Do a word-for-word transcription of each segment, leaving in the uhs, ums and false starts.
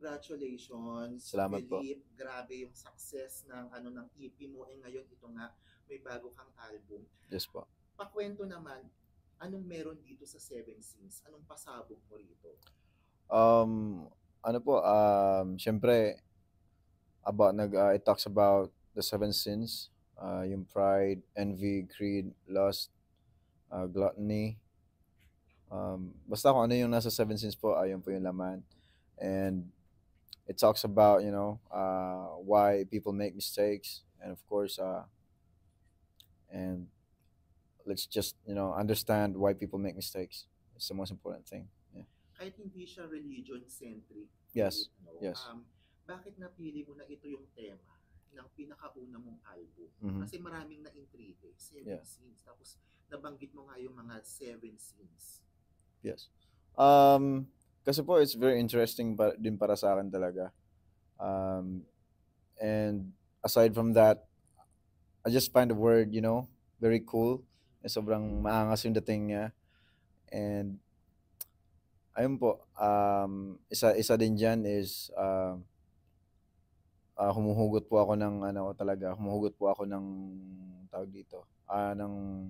Congratulations, Salamat po. Philip. Grabe yung success ng ano ng E P mo. Eh ngayon ito nga may bago kang album. Yes po. Pakwento naman, anong meron dito sa Seven Sins? Anong pasabog mo rito? Um, ano po, um, siyempre, about, nag, uh, it talks about the seven sins, uh, yung pride, envy, greed, lust, uh, gluttony. Um, basta kung ano yung nasa seven sins po, ayun po yung laman. And it talks about, you know, uh, why people make mistakes. And of course, uh, and let's just, you know, understand why people make mistakes. It's the most important thing. Yeah. Kahit hindi siya religion-centric, Yes. Philip, no? Yes. Um, bakit napili mo na ito yung tema ng pinakauna mong album? Mm-hmm. Kasi maraming na-intrigue, Seven Yeah. Sins. Tapos nabanggit mo nga yung mga Seven Sins. Yes. Um, kasi po, it's very interesting pa, din para sa akin talaga. Um, and aside from that, I just find the word, you know, very cool. Eh, sobrang maangas yung dating niya. And ayun po, um, isa isa din dyan is uh, uh, humuhugot po ako ng ano talaga, humuhugot po ako ng tawag dito, ah ng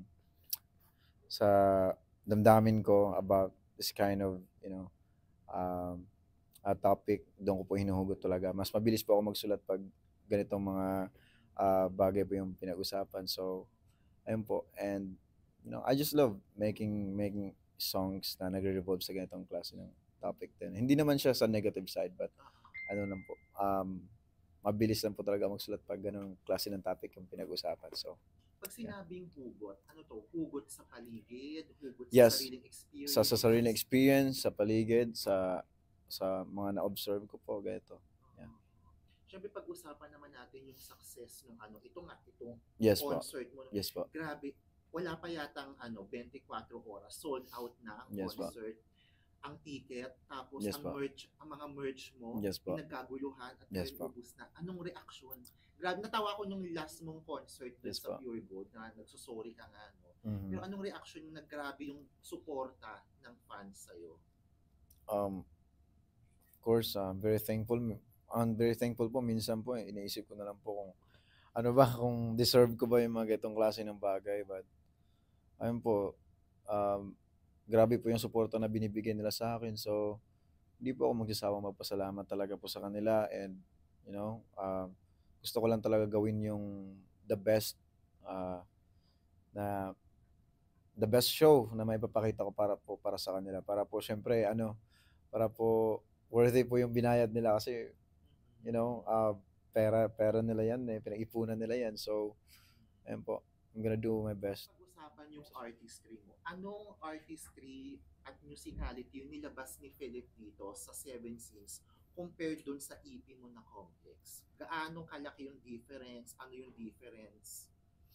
sa damdamin ko about this kind of, you know, um, uh, topic. Doon ko po hinuhugot talaga. Mas mabilis po ako magsulat pag ganitong mga uh, bagay po yung pinag-usapan. So, ayun po. And, you know, I just love making making songs na nagre-revolve sa ganitong klase ng topic din. Hindi naman siya sa negative side, but ano lang po, um, mabilis lang po talaga magsulat pag ganong klase ng topic yung pinag-usapan. So, Pag yeah. sinabing hugot, ano to? Hugot sa paligid, hugot sa Yes, sariling sa sa sariling experience. experience, sa paligid, sa sa mga na-observe ko po, ganito. Yeah. Uh, Siyempre pag-usapan naman natin yung success ng ano, ito nga, itong Yes po. concert mo. Yes po. Grabe, wala pa yatang ano, twenty-four oras, sold out na ang Yes po. concert, ang ticket, tapos Yes ang po. merch, ang mga merch mo, Yes po. pinagkaguluhan at Yes ngayon po. ubus na. Anong reaction? Grabe, natawa ko nung last mong concert dun Yes sa po. Pure Gold na nagsusorry ka nga, no? Mhm. Pero anong reaction yung naggrabe yung suporta ng fans sa'yo? Um, of course, I'm very thankful. I'm very thankful po. Minsan po, eh, iniisip ko na lang po kung ano ba, kung deserve ko ba yung mga ganitong klase ng bagay. But, ayun po, um, grabe po yung suporta na binibigay nila sa akin. So, hindi po ako magsasawang magpasalamat talaga po sa kanila. And, you know, um, gusto ko lang talaga gawin yung the best, uh, na the best show na may papakita ko para po para sa kanila. Para po syempre ano, para po worthy po yung binayad nila kasi, you know, uh, pera pera nila yan eh, pinag-ipunan nila yan. So, ayun po, I'm gonna do my best. Pag-usapan yung artistry mo. Anong artistry at musicality yung nilabas ni Philip dito sa Seven Sins compared dun sa E P mo na Complex? Gaano kalaki yung difference? Ano yung difference?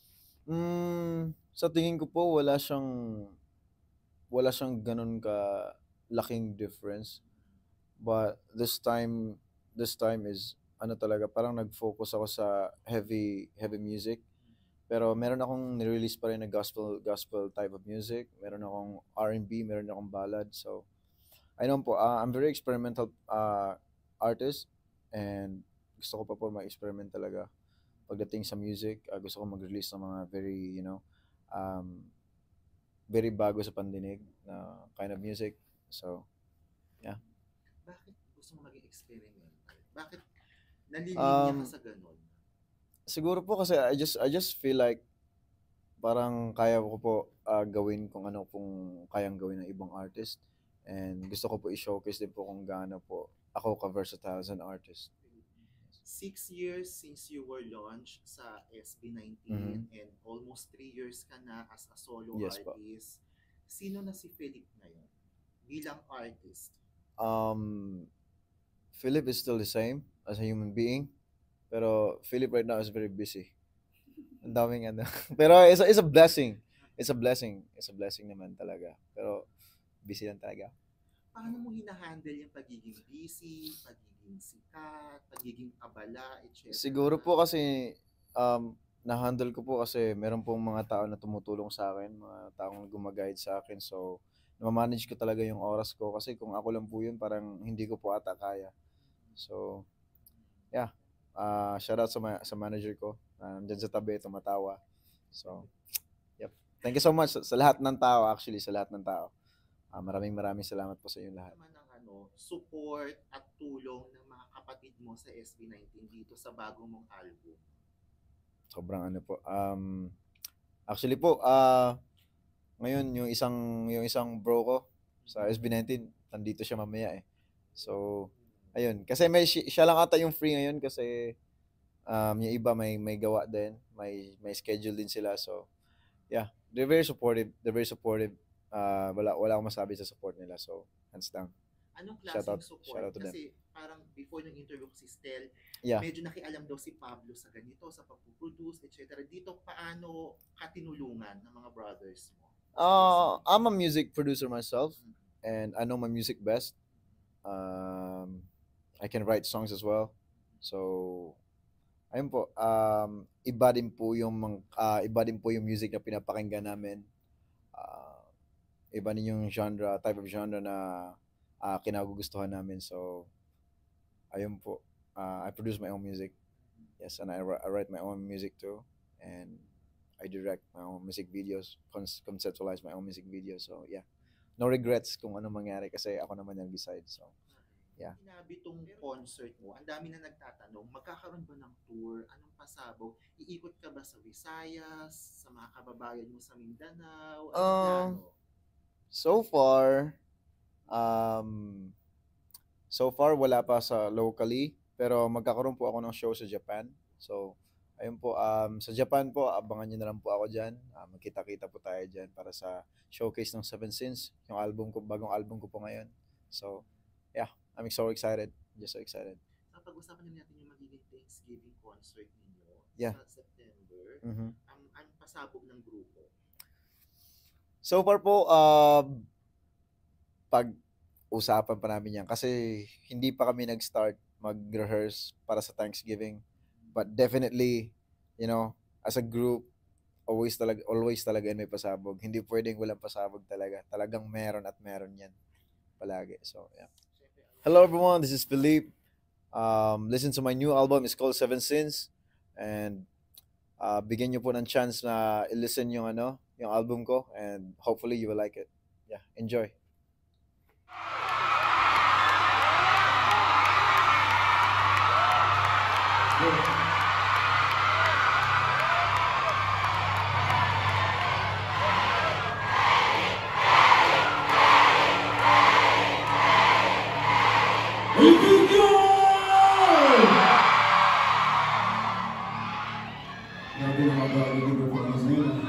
Mm, sa tingin ko po wala siyang wala siyang ganun ka laking difference. But this time this time is ano talaga, parang nag-focus ako sa heavy heavy music. Pero meron akong nirelease pa rin na gospel gospel type of music. Meron akong R and B, meron akong ballad. So, I know po, uh, I'm very experimental uh, artist, and gusto ko pa po mag-experiment talaga pagdating sa music. Uh, gusto ko mag-release ng mga very, you know, um, very bago sa pandinig na kind of music. So, yeah. Bakit gusto mo maging experimental? Bakit nalilinya ka Um, sa ganun? siguro po kasi I just I just feel like parang kaya ko po ah, gawin kung ano pong kayang gawin ng ibang artist, and gusto ko po i-showcase din po kung gaano po ako ka-versatile as an artist. Six years since you were launched sa S B Mhm. nineteen and almost three years ka na as a solo Yes po. artist. Sino na si Philip ngayon bilang artist? Um, Philip is still the same as a human being, pero Philip right now is very busy. Ang daming ano. Pero it's a, it's a blessing. It's a blessing. It's a blessing naman talaga. Pero busy lang talaga. Paano mo hinahandle yung pagiging busy, pagiging sikat, pagiging abala, et cetera? Siguro po kasi um na-handle ko po kasi meron pong mga tao na tumutulong sa akin, mga taong gumaguide sa akin. So, na-manage ko talaga yung oras ko kasi kung ako lang po yun, parang hindi ko po ata kaya. So, yeah. Uh, shout out sa, ma- sa manager ko. Um, dyan sa tabi, tumatawa. So, yep. Thank you so much sa, sa lahat ng tao, actually, sa lahat ng tao. Ah, maraming maraming salamat po sa inyong lahat. Naman ng ano, support at tulong ng mga kapatid mo sa S B nineteen dito sa bagong mong album. Sobrang ano po. Um, actually po, ah ngayon yung isang yung isang bro ko sa S B nineteen, nandito siya mamaya eh. So, ayun. Kasi may si- siya lang ata yung free ngayon kasi um, yung iba may may gawa din, may may schedule din sila. So, yeah, they're very supportive. They're very supportive. Uh, wala wala akong masabi sa support nila. So, hands down. Anong Shout klaseng out- support? shout out to them. Kasi parang before ng interview ko si Stel, Yeah. medyo nakialam daw si Pablo sa ganito, sa pagpuproduce, et cetera. Dito, paano katinulungan ng mga brothers mo? Uh, I'm a music producer myself, and I know my music best. Um, I can write songs as well. So, ayun po, um, iba din po yung mang- ah, iba din po yung music na pinapakinggan namin. Ah, iba din yung genre, type of genre na ah, kinagugustuhan namin. So, ayun po. Ah, I produce my own music. Yes, and I, wri- I write my own music too. And I direct my own music videos, cons- conceptualize my own music videos. So, yeah. No regrets kung ano mangyari kasi ako naman yung decide. So, yeah. Sinabi tong concert mo, ang dami na nagtatanong, magkakaroon ba ng tour? Anong pasabog? Iikot ka ba sa Visayas? Sa mga kababayan mo sa Mindanao? Anong Um, plano? So far, um, so far wala pa sa locally, pero magkakaroon po ako ng show sa Japan. So, ayun po, um, sa Japan po, abangan nyo na lang po ako dyan. Ah, magkita-kita po tayo dyan para sa showcase ng Seven Sins, yung album ko, bagong album ko po ngayon. So, yeah, I'm so excited. Just so excited. Sa pag-usapan na natin yung magiging Thanksgiving concert ninyo Yeah. sa September, Mhm. ang, ang pasabog ng grupo. So far po, uh, pag-usapan pa namin yan kasi hindi pa kami nag-start mag-rehearse para sa Thanksgiving. But definitely, you know, as a group, always talaga, always talaga may pasabog. Hindi pwedeng walang pasabog talaga. Talagang meron at meron yan palagi. So, yeah. Siyempre, ano, Hello everyone, this is Philippe. Um, listen to my new album. It's called Seven Sins. And uh, bigyan nyo po ng chance na i-listen yung ano, yung album ko, and hopefully you will like it. Yeah, enjoy. Grabe naman ba ang naging performance na yun?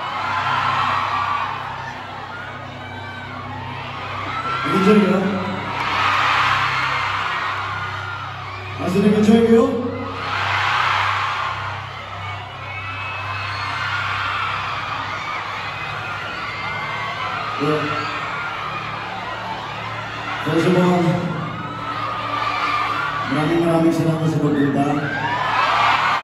Nag-enjoy ka? Asa nag-enjoy kayo? Yeah. First of all, maraming maraming salamat sa pagpunta.